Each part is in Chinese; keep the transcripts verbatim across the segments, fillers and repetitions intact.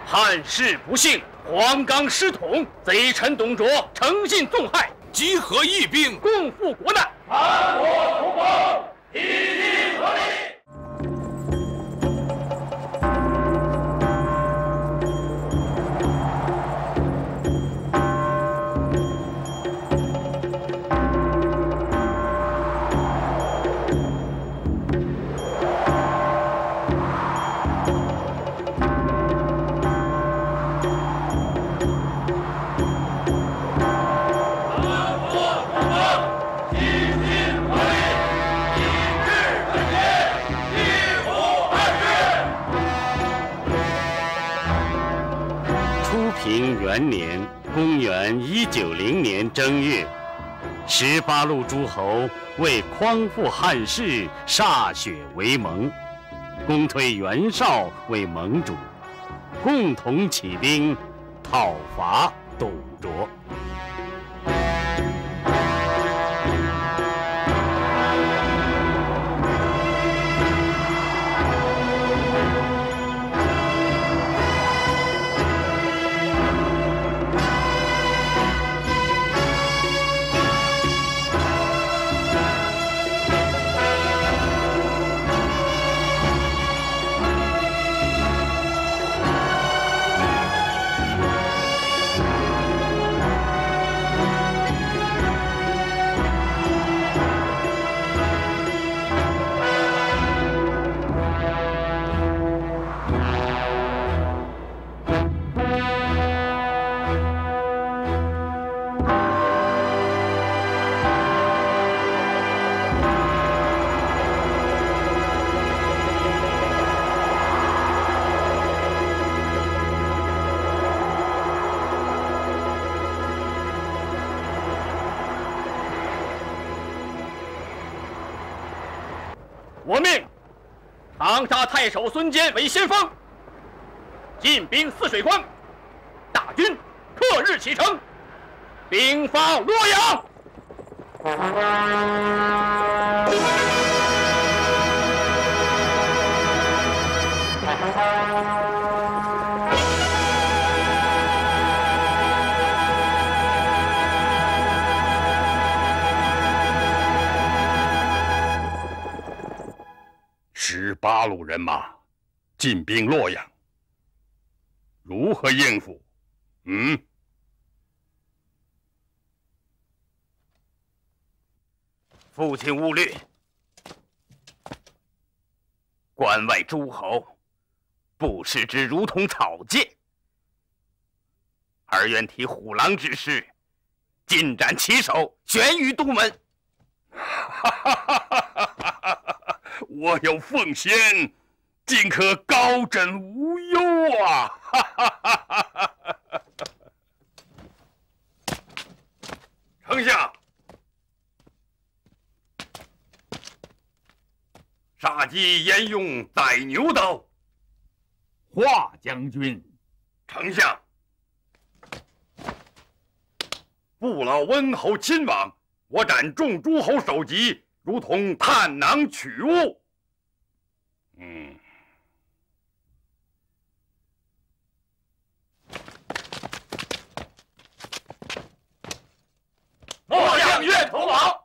汉室不幸，黄冈失统，贼臣董卓诚信纵害， 集合义兵， 共赴国难。 韩国同盟，一定合力。 平元年，公元一九零年正月，十八路诸侯为匡复汉室，歃血为盟，公推袁绍为盟主，共同起兵讨伐董卓。 我命长沙太守孙坚为先锋，进兵泗水关，大军克日启程，兵发洛阳。 十八路人马进兵洛阳，如何应付？嗯， 父亲勿虑，关外诸侯不视之如同草芥，儿愿提虎狼之师，尽斩其首，悬于都门。 哈哈哈哈哈哈！ 我有奉先，尽可高枕无忧啊！哈哈哈哈哈！丞相，杀鸡焉用宰牛刀？ 华将军， 丞相，父老温侯亲往，我斩众诸侯首级。 如同探囊取物，嗯， 末将愿投往。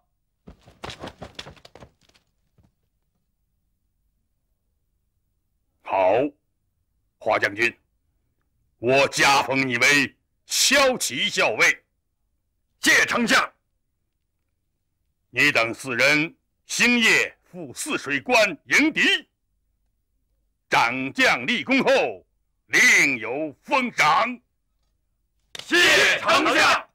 好，华将军，我加封你为骁骑校尉，谢丞相。 你等四人星夜赴泗水关迎敌，掌将立功后，另有封赏。 谢丞相。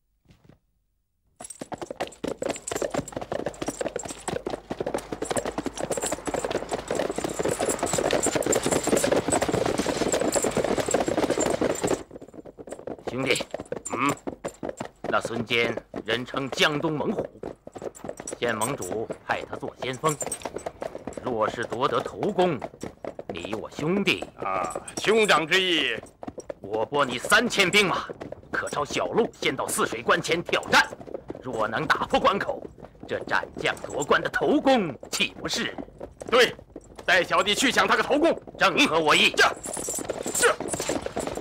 兄弟，嗯，那孙坚人称江东猛虎。 现盟主派他做先锋，若是夺得头功，你我兄弟啊，兄长之意， 我拨你三千兵马，可抄小路先到泗水关前挑战。若能打破关口，这斩将夺关的头功岂不是？ 对，带小弟去抢他个头功， 正合我意。 这，这。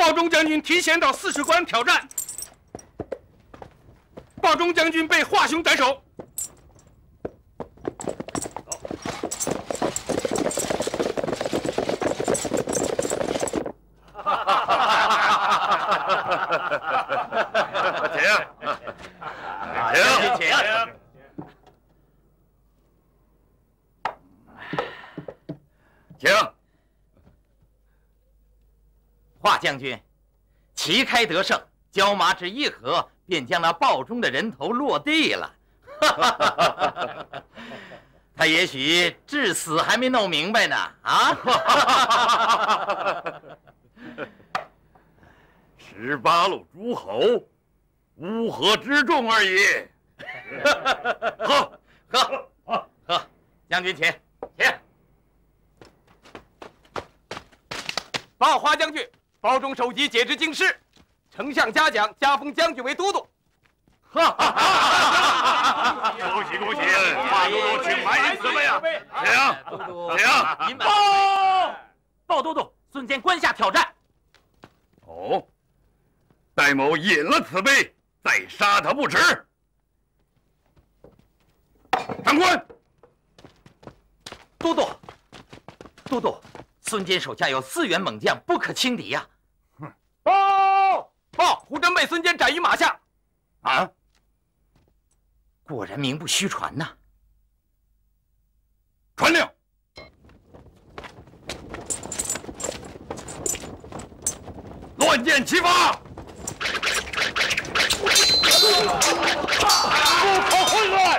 鲍忠将军提前到泗水关挑战，鲍忠将军被华雄斩首。 请，请，请。请。 华将军，旗开得胜，椒麻只一合，便将那鲍忠的人头落地了。他也许至死还没弄明白呢。啊！ 十八路诸侯，乌合之众而已。 喝喝喝喝！将军请，请。 报华将军。包中首级解职京师，丞相嘉奖，加封将军为都督。 恭喜恭喜！华都督，请埋银辞位啊！请请。 报鲍都督，孙坚关下挑战。 哦，戴某饮了此杯，再杀他不迟。长官， 都督，都督，孙坚手下有四员猛将，不可轻敌呀。 报报，胡真被孙坚斩于马下。 啊！ 果然名不虚传呐！ 传令，乱箭齐发，不可混乱。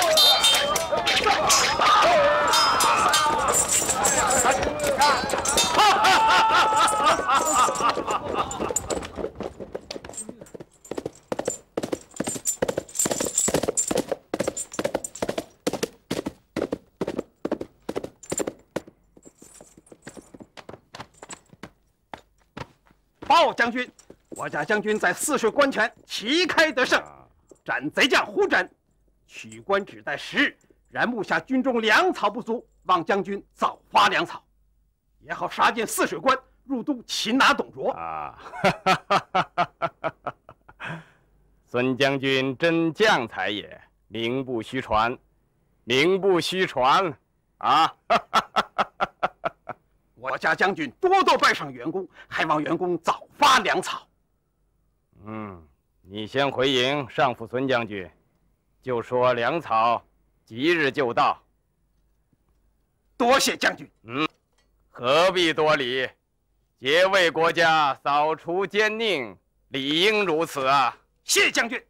鲍将军，我家将军在泗水关前旗开得胜，斩贼将胡真，取关只待时日。然目下军中粮草不足，望将军早发粮草，也好杀进泗水关，入都擒拿董卓。 啊，孙将军真将才也，名不虚传，名不虚传啊！ 我家将军多多拜赏袁公，还望袁公早发粮草。 嗯，你先回营上府孙将军，就说粮草即日就到。 多谢将军。 嗯，何必多礼？皆为国家扫除奸佞，理应如此啊！ 谢将军。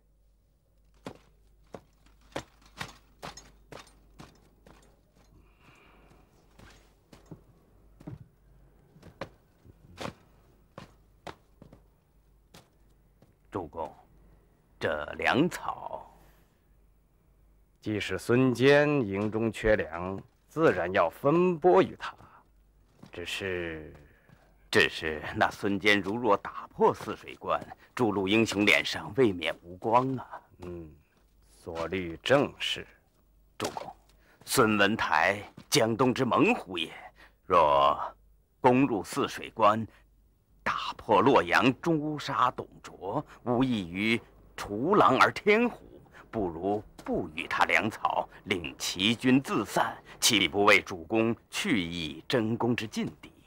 主公，这粮草， 既是孙坚营中缺粮，自然要分拨于他。只是， 只是那孙坚如若打破泗水关，诸路英雄脸上未免无光啊。 嗯，所虑正是。 主公，孙文台江东之猛虎也，若攻入泗水关，打破洛阳，诛杀董卓，无异于除狼而添虎。不如不与他粮草，令齐军自散，岂不为主公去意争功之劲敌？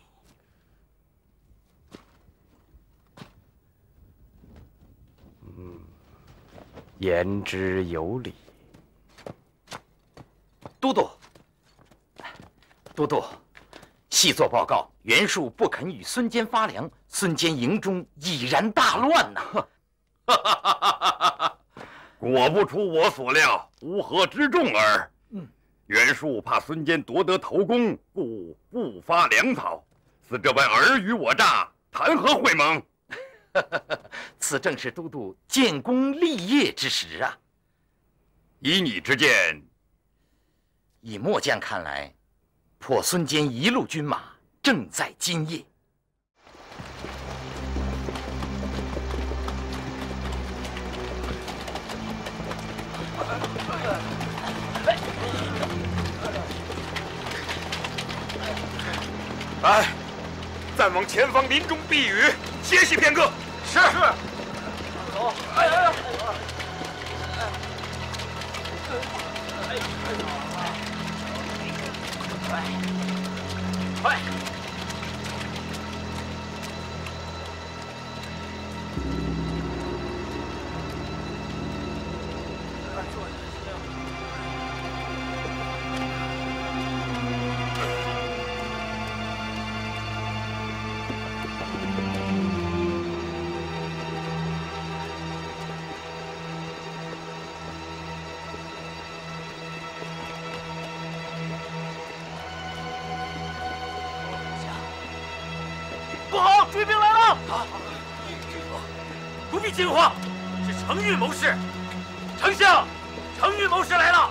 嗯，言之有理。 都督，都督，细作报告，袁术不肯与孙坚发粮，孙坚营中已然大乱呐！ 果不出我所料，乌合之众耳。 嗯， 袁术怕孙坚夺得头功，故不发粮草，似这般尔虞我诈，谈何会盟？ 此正是都督建功立业之时啊！ 以你之见， 以末将看来，破孙坚一路军马正在今夜。 来，暂往前方林中避雨， 歇息片刻。 是是。走。哎哎哎！快快！不好，追兵来了！啊，不必惊慌，是程昱谋士。丞相，程昱谋士来了。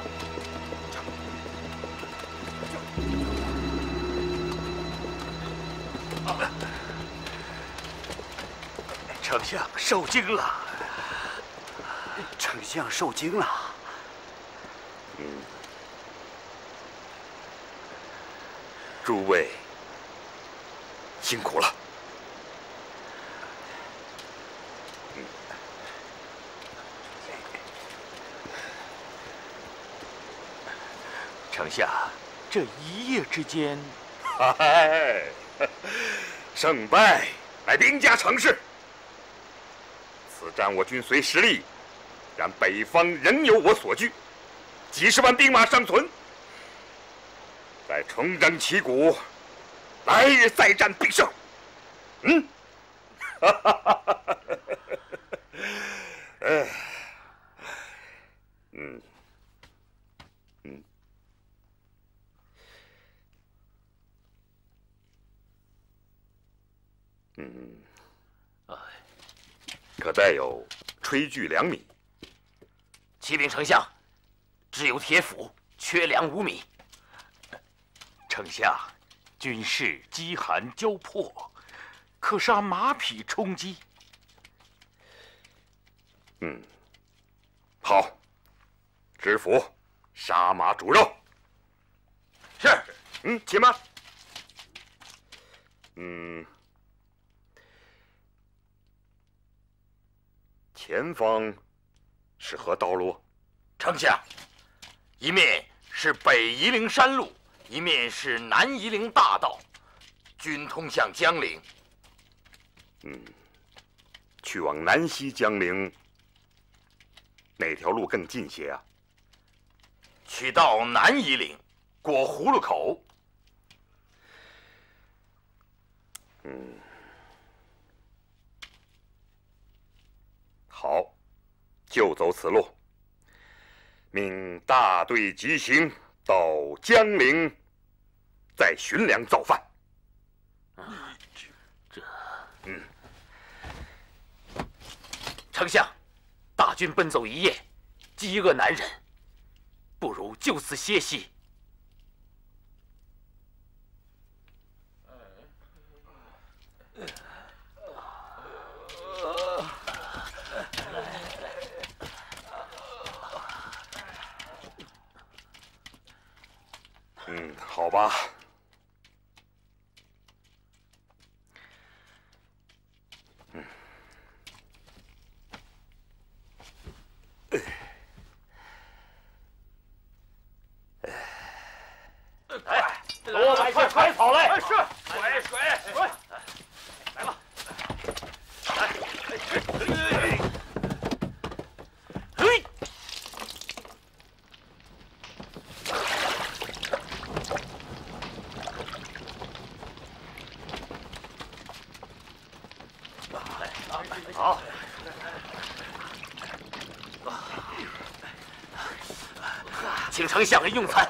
丞相受惊了。 丞相受惊了。 嗯，诸位辛苦了。 丞相，这一夜之间， 嗨，胜败乃兵家常事。此战我军虽失利，然北方仍有我所据，几十万兵马尚存。待重整旗鼓，来日再战必胜。嗯，哈哈哈哈哈！哎，嗯。 嗯，可带有炊具粮米。 启禀丞相，只有铁斧，缺粮五米。丞相，军事饥寒交迫，可杀马匹充饥。 嗯，好，知府杀马煮肉。 是。 嗯，且慢。嗯。 前方是何道路？ 丞相，一面是北夷陵山路，一面是南夷陵大道，均通向江陵。 嗯，去往南西江陵，哪条路更近些啊？ 取到南夷陵，过葫芦口。 嗯。 好，就走此路。命大队急行到江陵，再寻粮造饭。 啊，这这， 嗯。 丞相，大军奔走一夜，饥饿难忍，不如就此歇息。 嗯，好吧。嗯。 哎，多买些柴草来。是，水水水，来吧。来，嘿。 好，请丞相用餐。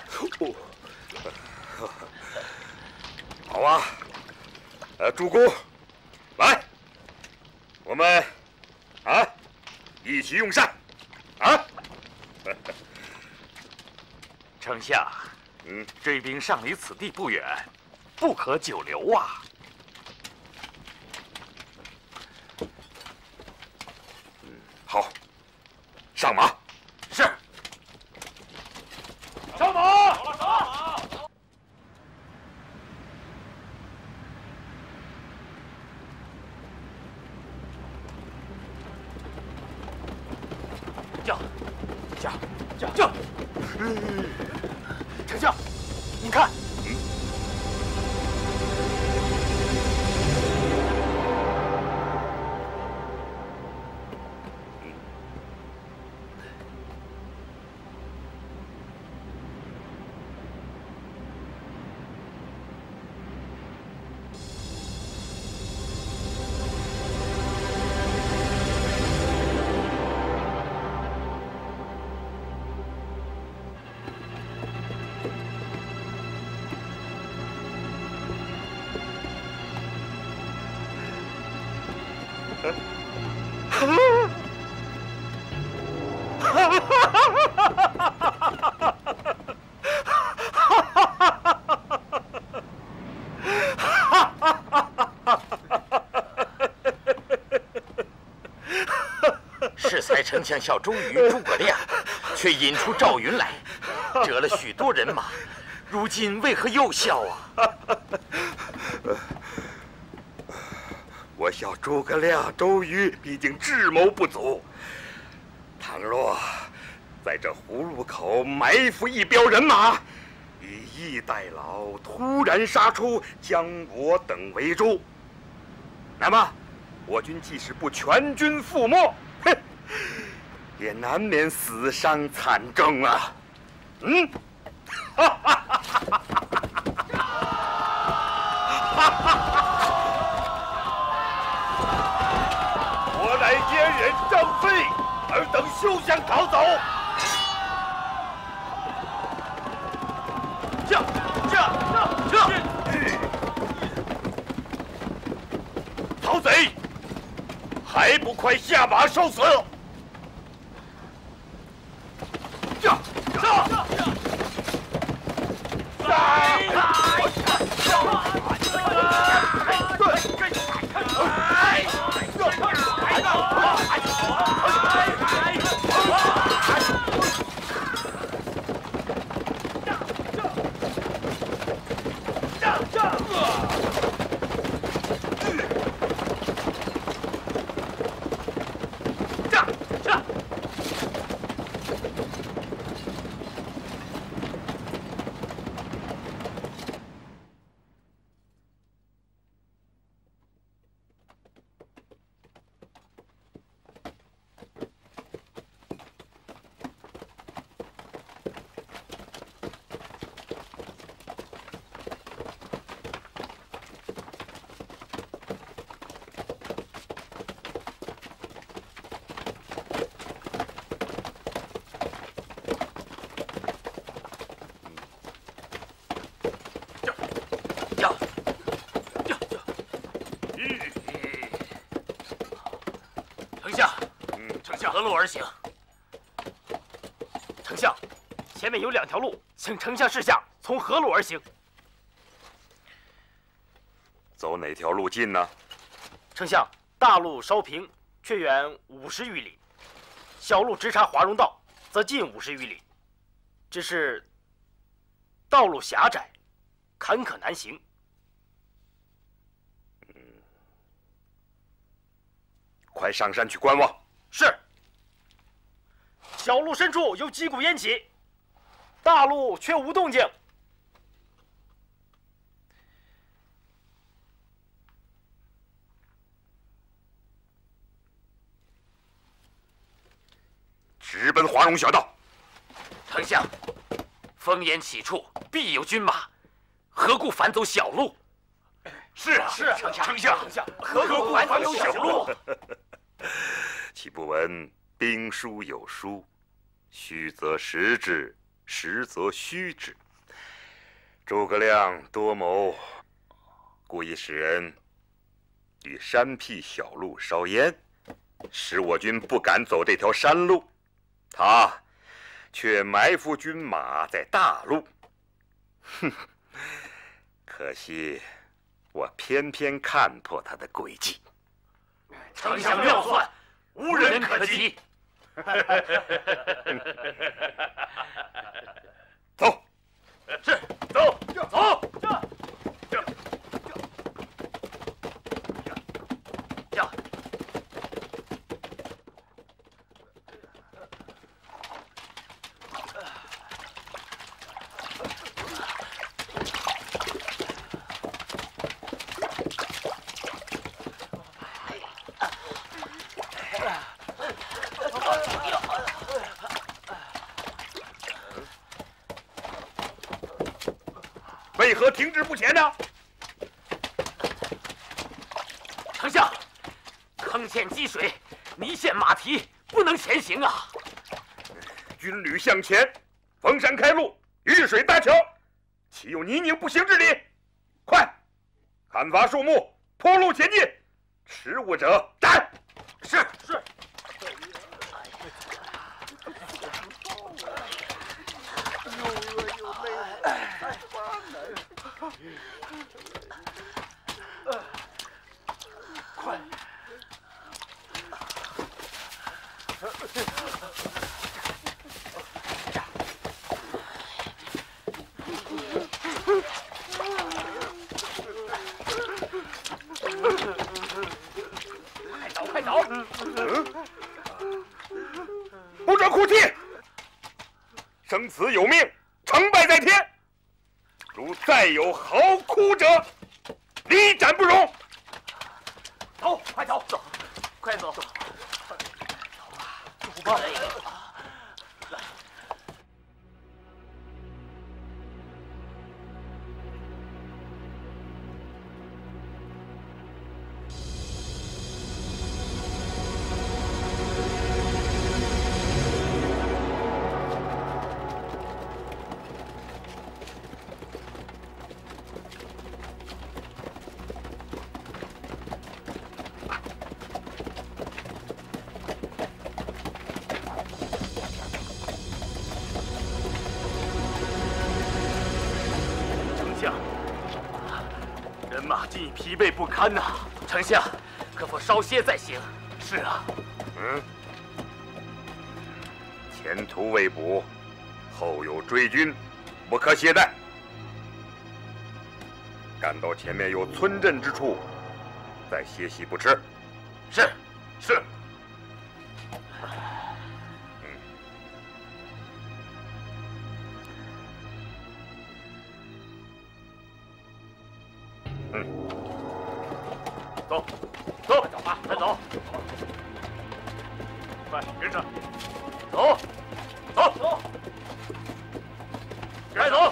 好啊，呃，主公，来，我们啊一起用膳啊。 丞相， 嗯， 追兵上离此地不远，不可久留啊。 好，上马。 是。 上马！好了，上马！ 驾，驾，驾！丞相，您看。 适才丞相效忠于诸葛亮，却引出赵云来，折了许多人马，如今为何又效啊？ 我笑诸葛亮、周瑜毕竟智谋不足，倘若在这葫芦口埋伏一彪人马，以逸待劳，突然杀出，将我等围住，那么我军即使不全军覆没，哼，也难免死伤惨重啊！嗯，哈哈哈哈哈哈！ 我乃燕人张飞，尔等休想逃走！驾驾驾！逃贼，还不快下马受死！驾驾！来！ 何路而行？丞相，前面有两条路，请丞相示下，从何路而行？ 走哪条路近呢？ 丞相，大路稍平，却远五十余里；小路直插华容道，则近五十余里。只是道路狭窄，坎坷难行。 嗯，快上山去观望。 是。 小路深处有击鼓烟起，大路却无动静。 直奔华容小道。 丞相，烽烟起处必有军马，何故反走小路？ 是啊， 是啊， 丞相， 丞相，何故反走小路？ 岂不闻兵书有书？ 虚则实之，实则虚之。诸葛亮多谋，故意使人于山僻小路烧烟，使我军不敢走这条山路。他却埋伏军马在大路。哼，可惜我偏偏看破他的诡计。 丞相妙算，无人可及。 走， 是， 走，走， 驾，驾， 为何停滞不前呢？ 丞相，坑陷积水，泥陷马蹄，不能前行啊！ 军旅向前，逢山开路，遇水搭桥，岂有泥泞不行之理？快，砍伐树木，铺路前进，迟误者斩。 是是。快！快走，快走！ 嗯，不准哭泣！生死有命，成败在天。如再有嚎哭者，立斩不容。 走，快走，走，快走，走吧，走吧。来。人马竟已疲惫不堪呐、啊！丞相，可否稍歇再行？是啊。 嗯。前途未卜，后有追军，不可懈怠。赶到前面有村镇之处，再歇息不迟。 是是。 嗯， 走，走，快走吧，快走，快跟上，走，走，走，快走。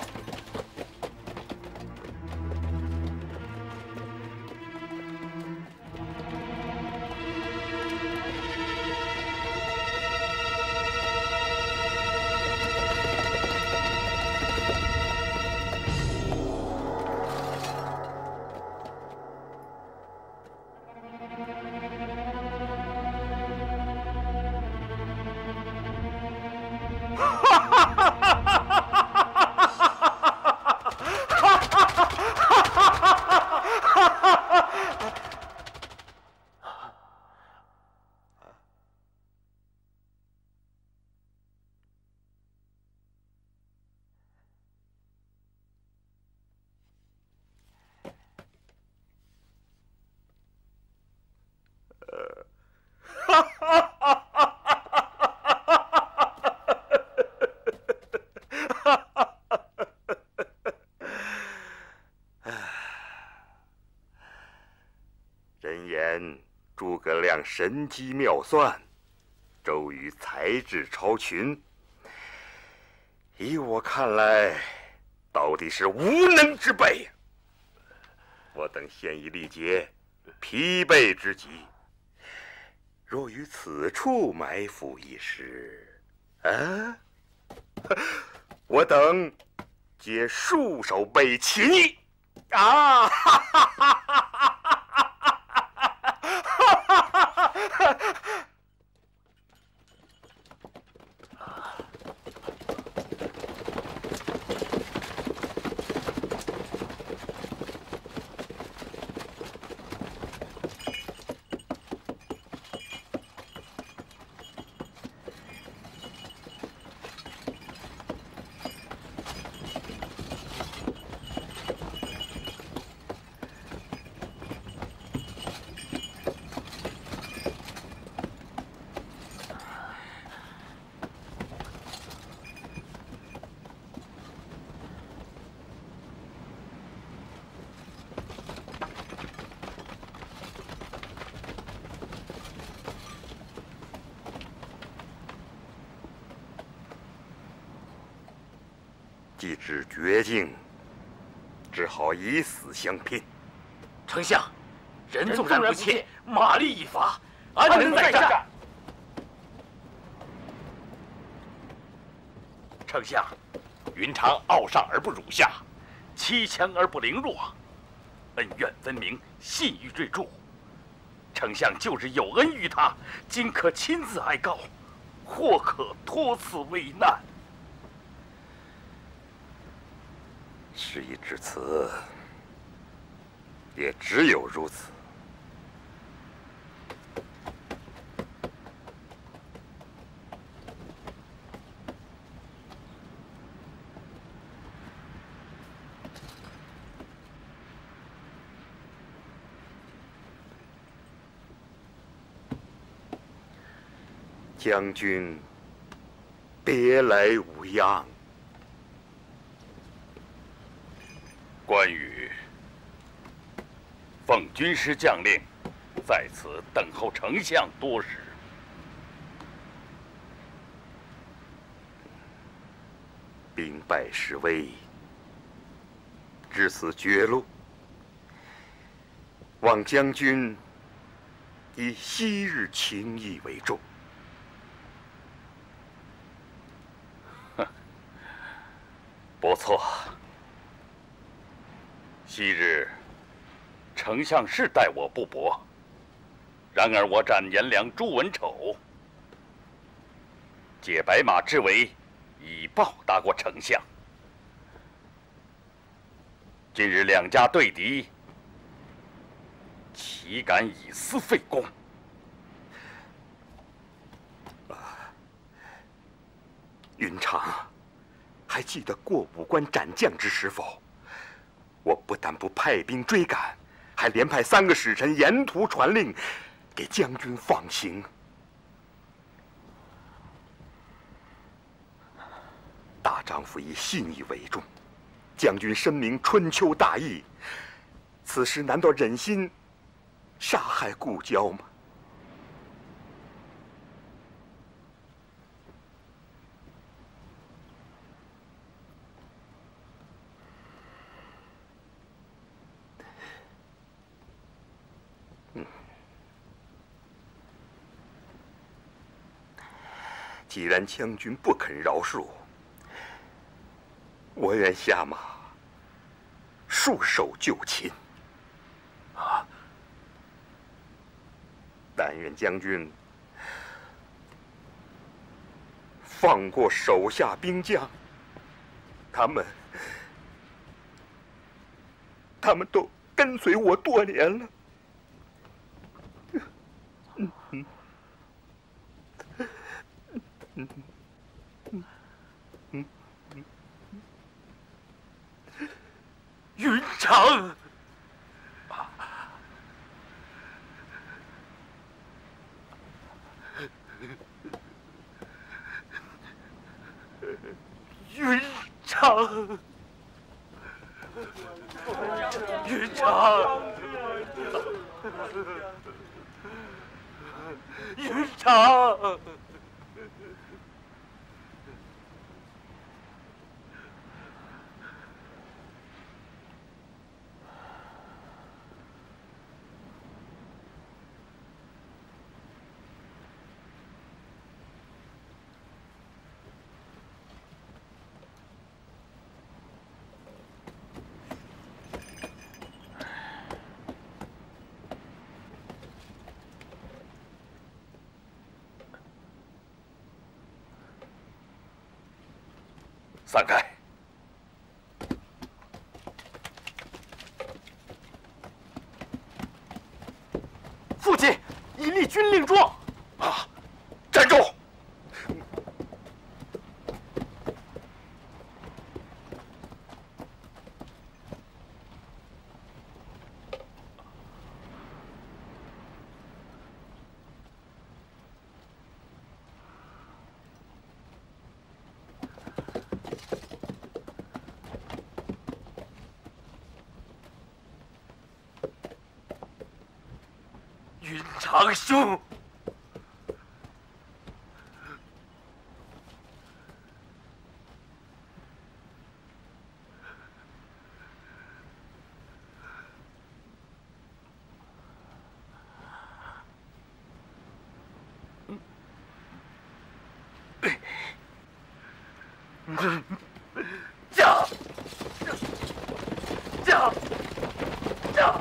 人言诸葛亮神机妙算，周瑜才智超群。以我看来，到底是无能之辈。我等现已力竭，疲惫之极。若于此处埋伏一时，啊，我等皆束手被擒啊！哈哈哈哈既至绝境， 只好以死相拼。 丞相，人纵然不怯，马力一发，安能再战？丞相，云长傲上而不辱下，欺强而不凌弱，恩怨分明，信誉瑞著。丞相旧日有恩于他，今可亲自哀告，或可脱此危难。 事已至此，也只有如此。将军，别来无恙。 关羽奉军师将令，在此等候丞相多时。 兵败势危，至此绝路，望将军以昔日情谊为重。 不错，昔日丞相是待我不薄，然而我斩颜良、诛文丑，解白马之围，已报答过丞相。今日两家对敌，岂敢以私废公？ 云长，还记得过五关斩将之时否？我不但不派兵追赶，还连派三个使臣沿途传令，给将军放行。大丈夫以信义为重，将军深明春秋大义，此时难道忍心杀害故交吗？既然将军不肯饶恕，我愿下马束手就擒。啊！但愿将军放过手下兵将，他们他们都跟随我多年了。嗯嗯。嗯嗯嗯嗯， 云长，云长，云长，云长。 散开！ 父亲，已立军令状。 啊！站住！ 云长兄， 驾驾驾！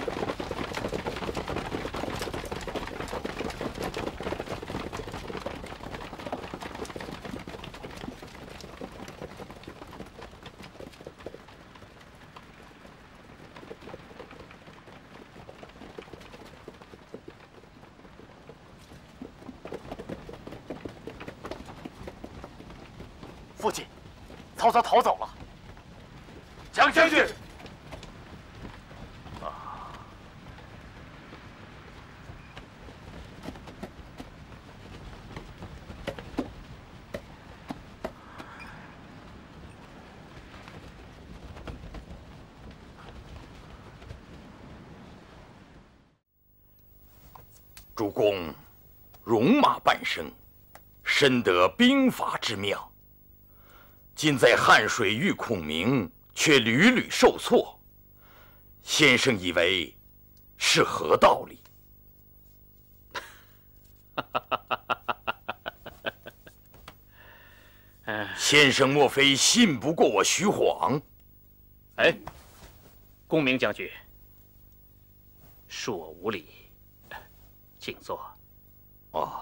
父亲，曹操逃走了。 蒋将军， 主公戎马半生，深得兵法之妙。今在汉水遇孔明，却屡屡受挫。先生以为是何道理？先生莫非信不过我徐晃？ 哎，公明将军，恕我无礼，请坐。 哦，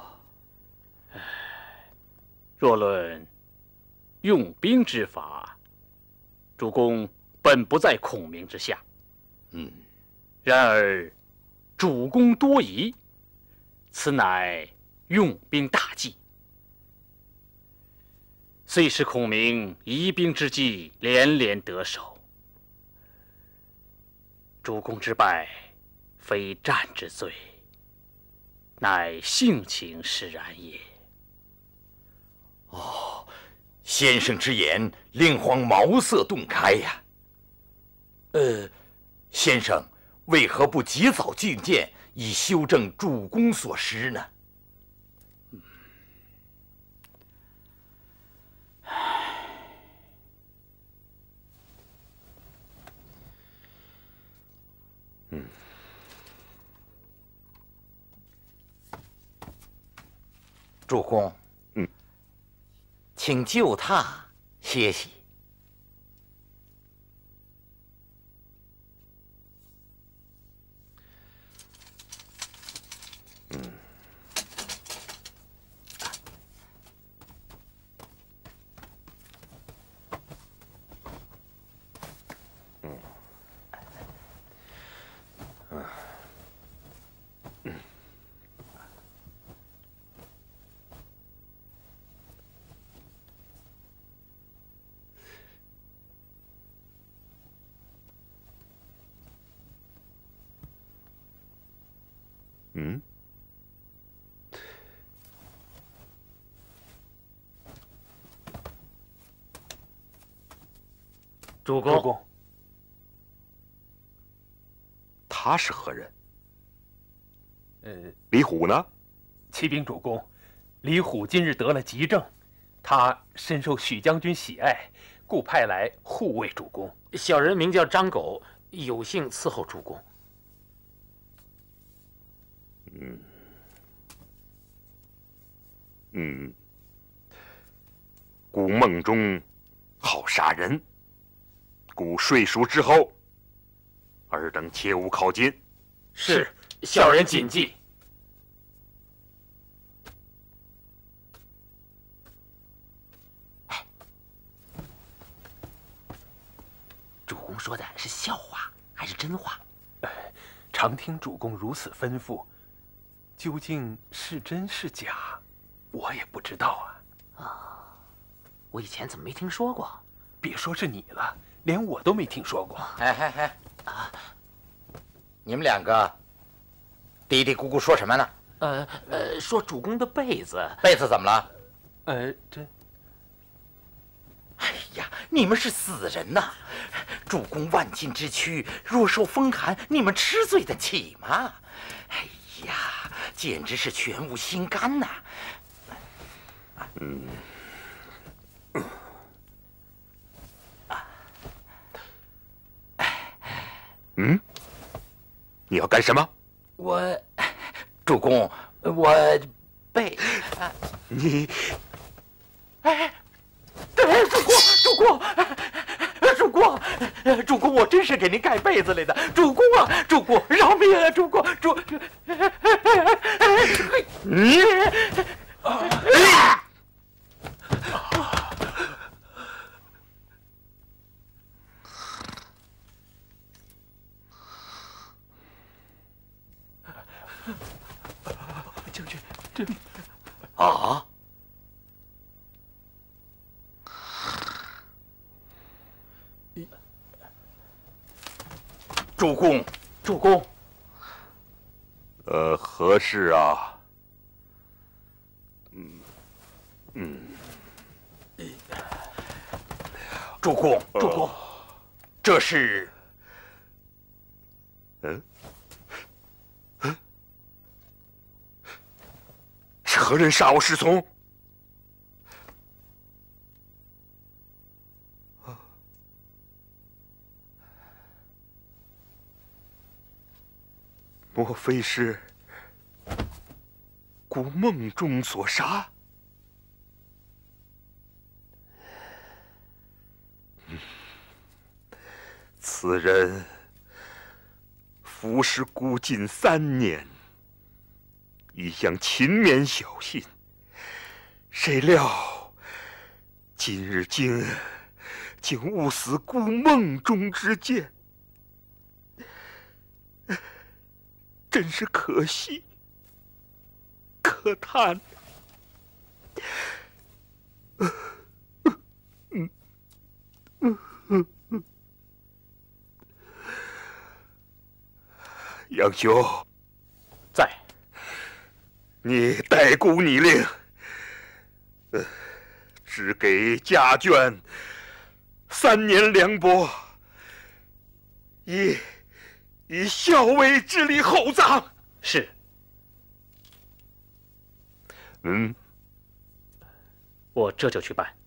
若论用兵之法，主公本不在孔明之下。 嗯， 然而主公多疑，此乃用兵大忌。虽是孔明疑兵之计连连得手，主公之败，非战之罪，乃性情使然也。 哦，先生之言令皇茅塞顿开呀。呃，先生为何不及早进谏，以修正主公所失呢？嗯，主公， 嗯， 请就榻歇息。 嗯，嗯，嗯，嗯。嗯， 主公， 主公， 他是何人？ 呃， 李虎呢？ 启禀主公，李虎今日得了急症，他深受许将军喜爱，故派来护卫主公。 小人名叫张狗，有幸伺候主公。 嗯。嗯，故梦中好杀人，故睡熟之后，尔等切勿靠近。 是，小人谨记。 哎，主公说的是笑话还是真话？ 常听主公如此吩咐，究竟是真是假？我也不知道啊。 啊，我以前怎么没听说过？ 别说是你了，连我都没听说过。 哎哎哎，啊！你们两个嘀嘀咕咕说什么呢？ 呃呃，说主公的被子。 被子怎么了？ 呃，这…… 哎呀，你们是死人呐！主公万金之躯，若受风寒，你们吃罪得起吗？哎呀，简直是全无心肝呐！ 嗯，嗯，你要干什么？ 我，主公，我被…… 你， 哎，等主公，主公，主公，主公，我真是给您盖被子来的。主公啊，主公，饶命啊！主公，主， 你， 将军，这啊！主公， 主公， 呃，何事啊？嗯嗯， 主公， 主公， 这是， 嗯，嗯，是何人杀我师从？莫非是故梦中所杀？嗯，此人服侍孤近三年，一向勤勉小心，谁料今日竟竟误死故梦中之剑。真是可惜，可叹。嗯嗯嗯嗯，杨兄， 在。 你代孤拟令，呃，只给家眷三年粮帛，以。以校尉之礼厚葬。 是。 嗯， 我这就去办。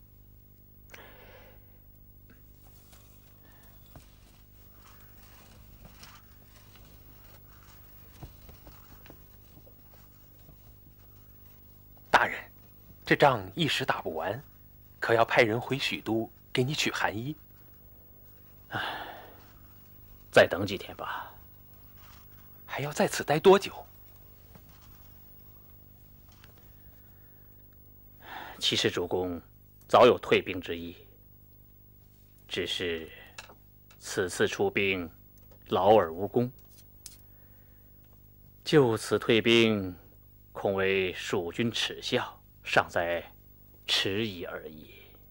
大人，这仗一时打不完，可要派人回许都给你取寒衣。 唉，再等几天吧。 还要在此待多久？ 其实主公早有退兵之意，只是此次出兵劳而无功，就此退兵，恐为蜀军耻笑，尚在迟疑而已。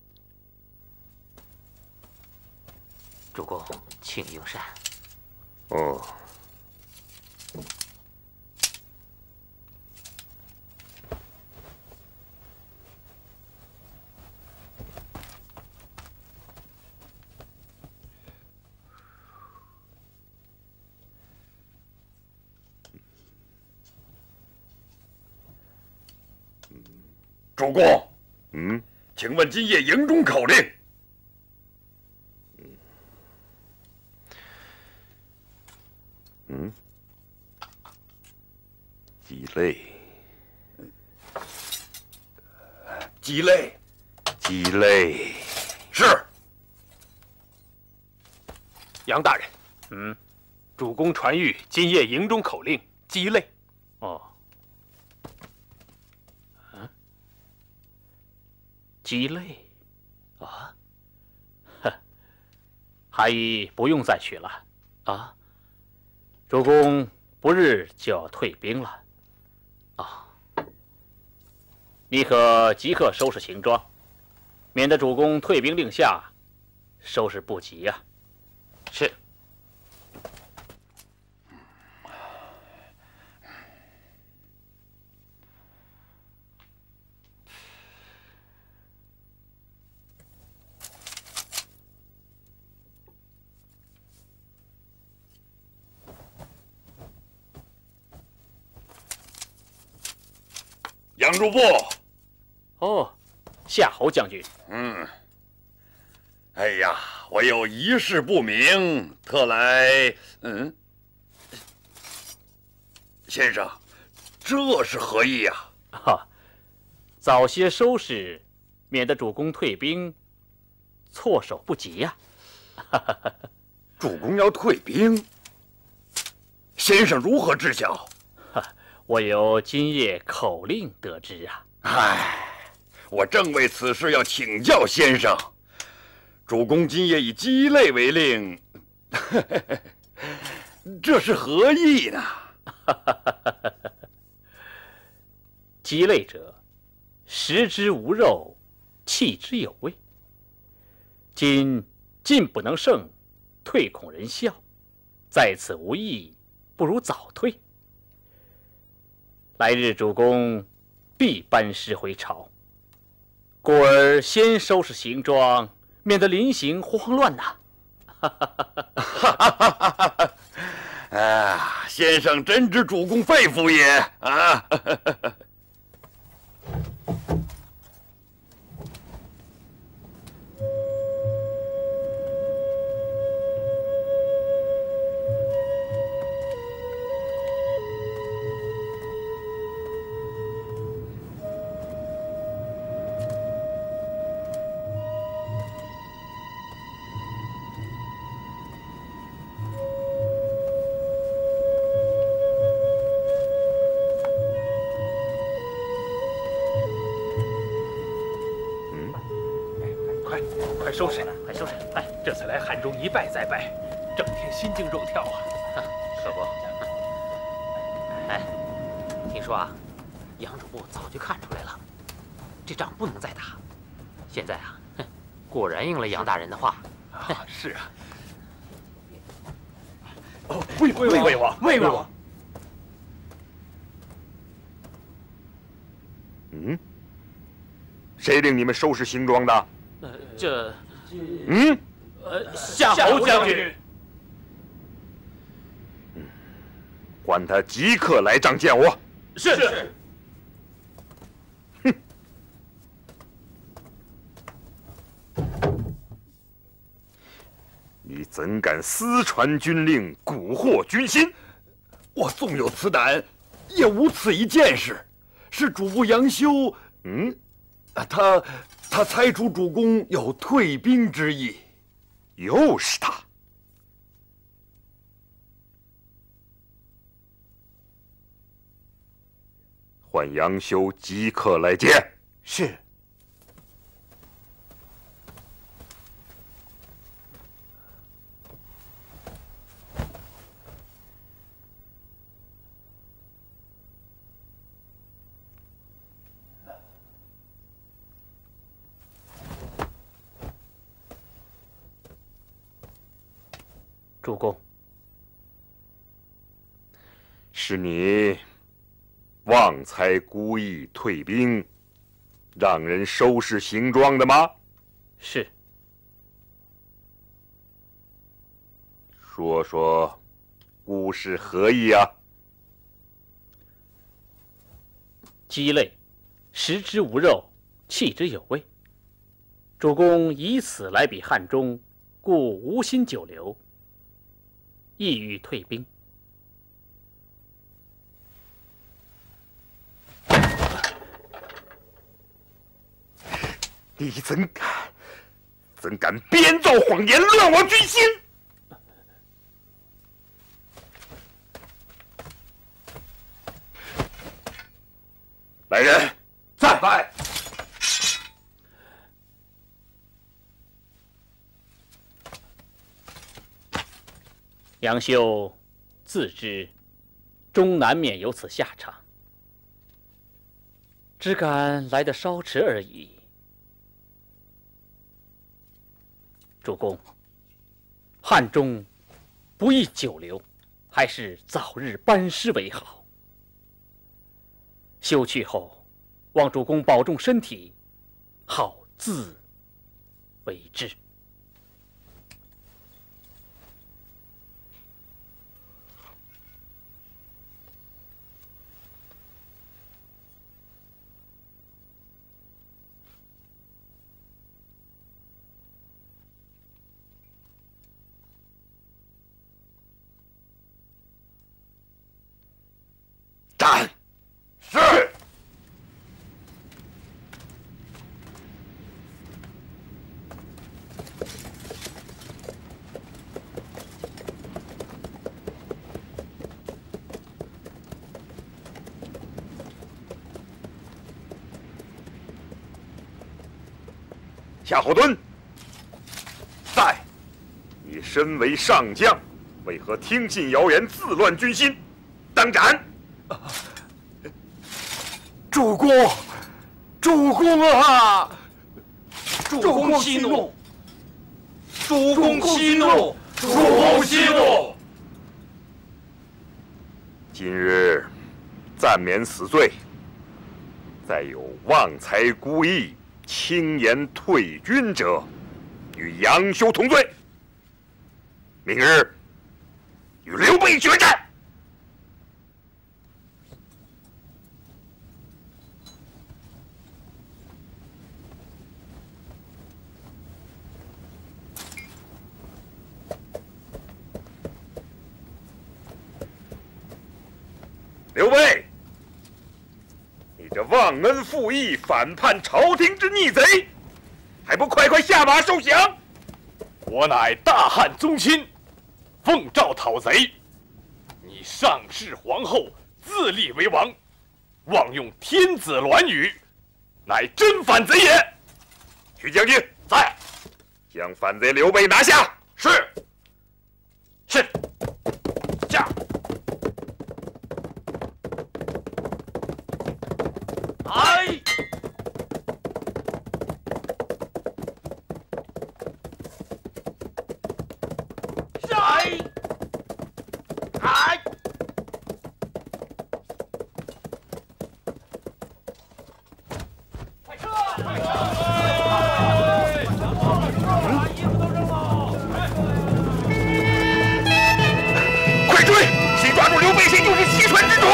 主公，请用膳。 哦。 主公， 嗯， 请问今夜营中口令？ 嗯，鸡肋， 鸡肋， 鸡肋， 是。 杨大人， 嗯， 主公传谕今夜营中口令：鸡肋。 哦。鸡肋，啊，呵，寒衣不用再取了啊。主公不日就要退兵了，啊，你可即刻收拾行装，免得主公退兵令下，收拾不及呀。 是。 杨主簿， 哦，夏侯将军。 嗯。哎呀，我有一事不明，特来。嗯，先生，这是何意呀？ 哈，早些收拾，免得主公退兵措手不及呀、 啊！主公要退兵，先生如何知晓？ 我由今夜口令得知啊。 唉，我正为此事要请教先生。主公今夜以鸡肋为令，这是何意呢？ 鸡肋者，食之无肉，弃之有味。今进不能胜，退恐人笑，在此无益，不如早退。来日主公必班师回朝，故而先收拾行装，免得临行慌乱呐。 啊，先生真知主公肺腑也啊！ 收拾， 快收拾！哎， 这次来汉中一拜再拜，整天心惊肉跳啊！ 可不。哎，听说啊，杨主簿早就看出来了，这仗不能再打。现在啊，果然应了杨大人的话。 啊，是啊。 哦，魏魏魏魏王， 魏王。 嗯，谁令你们收拾行装的？ 呃，这。 嗯， 呃，夏侯将军。 嗯，唤他即刻来帐见我。 是是。 哼，你怎敢私传军令，蛊惑军心？ 我纵有此胆，也无此一件事。是主簿杨修， 嗯， 啊，他。他猜出主公有退兵之意， 又是他。唤杨修即刻来见。 是。 主公， 是你妄猜故意退兵，让人收拾行装的吗？ 是。 说说，故是何意啊？ 鸡肋，食之无肉，弃之有味。主公以此来比汉中，故无心久留。意欲退兵， 你怎敢怎敢编造谎言，乱我军心？来人， 在在。 杨修自知终难免有此下场，只感来得稍迟而已。主公，汉中不宜久留，还是早日班师为好。休去后，望主公保重身体，好自为之。 战！ 是。 夏侯惇， 在。 你身为上将，为何听信谣言，自乱军心？当斩！ 啊、主公，主公啊！主公息怒！主公息怒！主公息怒！ 今日暂免死罪，再有妄才孤意、轻言退军者，与杨修同罪。明日与刘备决战。刘备，你这忘恩负义、反叛朝廷之逆贼，还不快快下马受降！ 我乃大汉宗亲，奉诏讨贼。你上弑皇后，自立为王，妄用天子銮语，乃真反贼也。 徐将军在，将反贼刘备拿下。 是。是。驾。来。来。来。 快撤！快撤！把衣服都扔了！ 快追！谁抓住刘备，谁就是西川之主。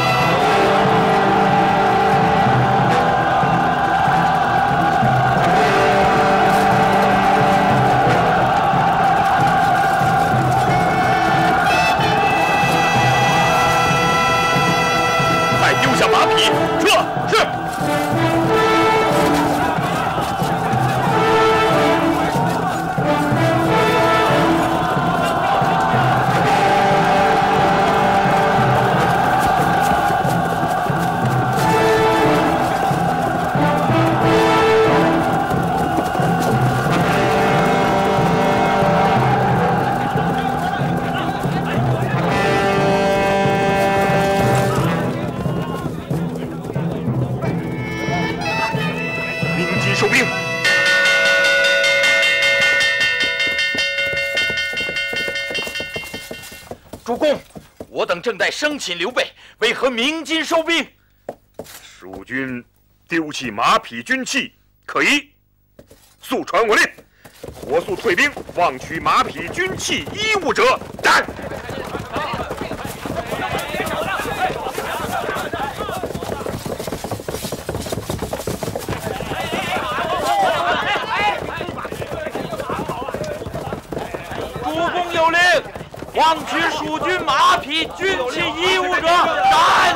正待生擒刘备，为何鸣金收兵？ 蜀军丢弃马匹军器，可疑。速传我令，火速退兵，妄取马匹军器衣物者斩。 主公有令。妄取蜀军马匹、军器、衣物者，斩！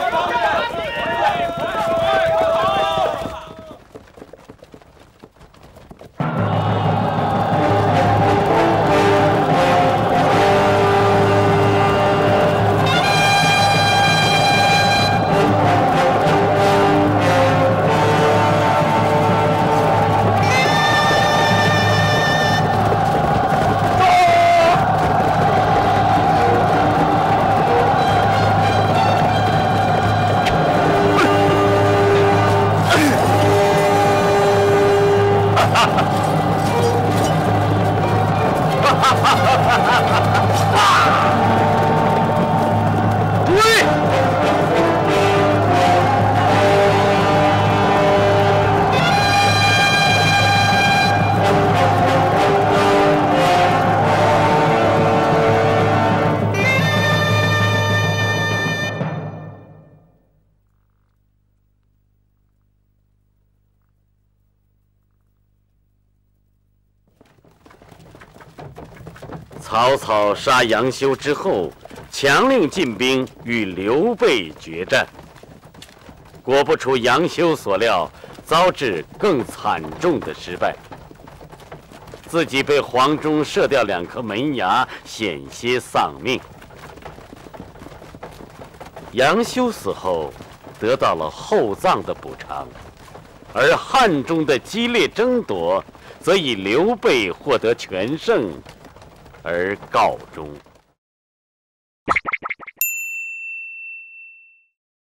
曹操杀杨修之后，强令进兵与刘备决战。果不出杨修所料，遭致更惨重的失败，自己被黄忠射掉两颗门牙，险些丧命。杨修死后，得到了厚葬的补偿， 而汉中的激烈争夺则以刘备获得全胜而告终。